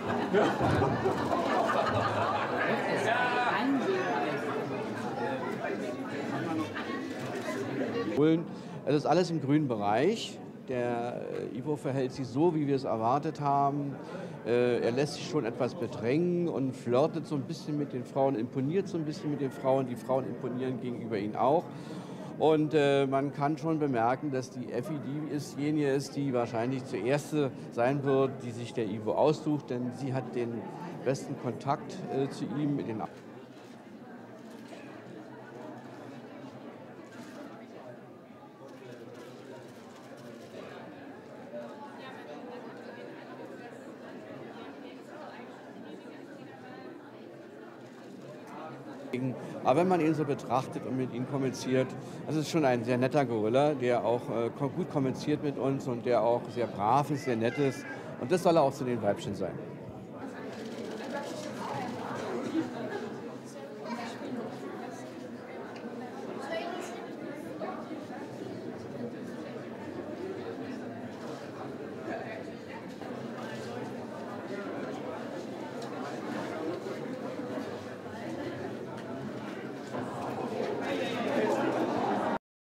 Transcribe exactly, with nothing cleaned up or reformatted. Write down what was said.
Es ist alles im grünen Bereich. Der Ivo verhält sich so, wie wir es erwartet haben. Er lässt sich schon etwas bedrängen und flirtet so ein bisschen mit den Frauen, imponiert so ein bisschen mit den Frauen. Die Frauen imponieren gegenüber ihm auch. Und äh, man kann schon bemerken, dass die Effi diejenige ist, die wahrscheinlich zuerst sein wird, die sich der Ivo aussucht, denn sie hat den besten Kontakt äh, zu ihm. Mit den Aber wenn man ihn so betrachtet und mit ihm kommuniziert, das ist schon ein sehr netter Gorilla, der auch äh, gut kommuniziert mit uns und der auch sehr brav ist, sehr nett ist. Und das soll er auch zu den Weibchen sein.